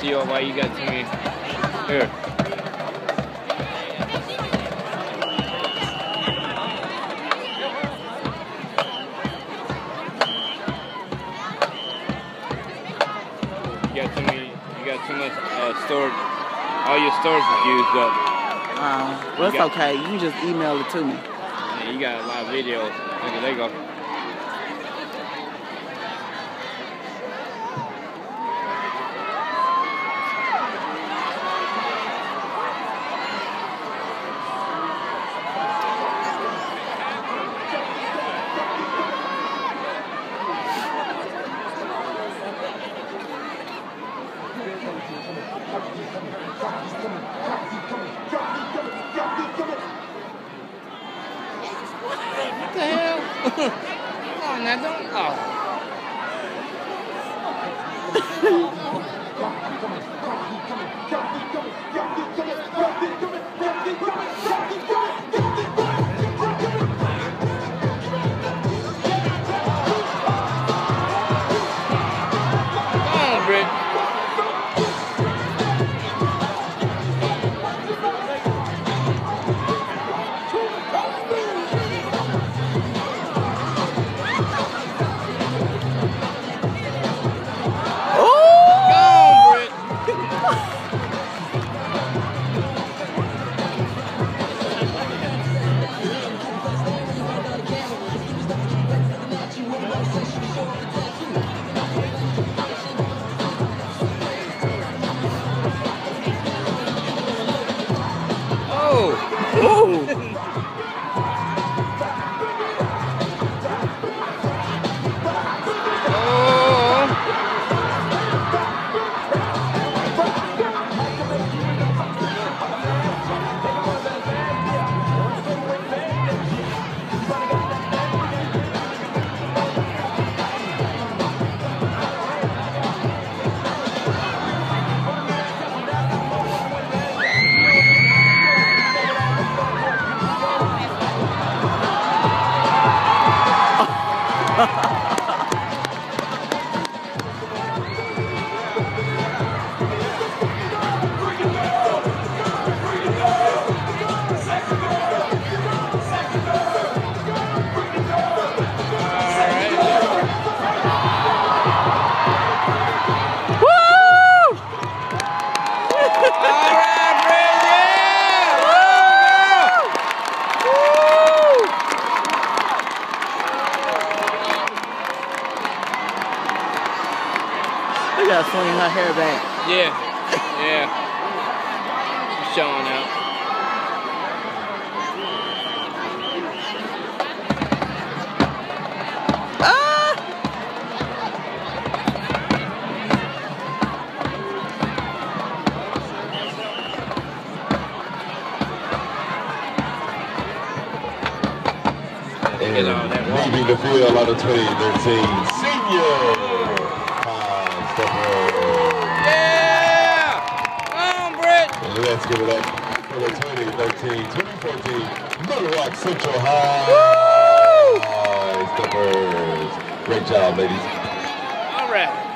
see why you got to me. Here. You got too much storage. All your storage is used up. Well, it's okay. You can just email it to me. Yeah, you got a lot of videos. Look, there you go. What the hell? Come on now, don't. Come on, Britt. You gotta swing her hair back. Yeah. She's showing out. And leaving the field out of 2013, senior stepper. Yeah! Come on, Britt! And let's give it up for the 2013-2014 Little Rock Central High Steppers. Great job, ladies. All right.